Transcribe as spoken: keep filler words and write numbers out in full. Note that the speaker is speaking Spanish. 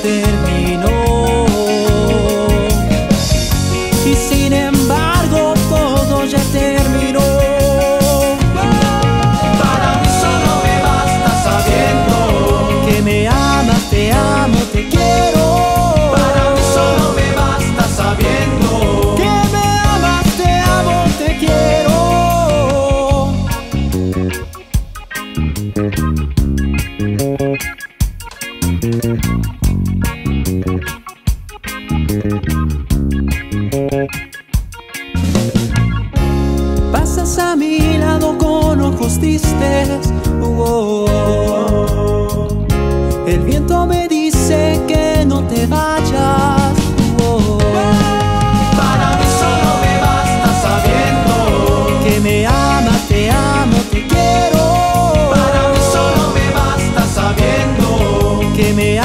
terminó. Y sin embargo todo ya terminó. Para mí solo me basta sabiendo Que me amas, te amo, te quiero. Para mí solo me basta sabiendo Que me amas, te amo, te quiero. Pasas a mi lado con ojos tristes. Oh, oh. El viento me dice que no te vayas. Oh, Para mí solo me basta sabiendo que me amas, te amo, te quiero. Para mí solo me basta sabiendo Que me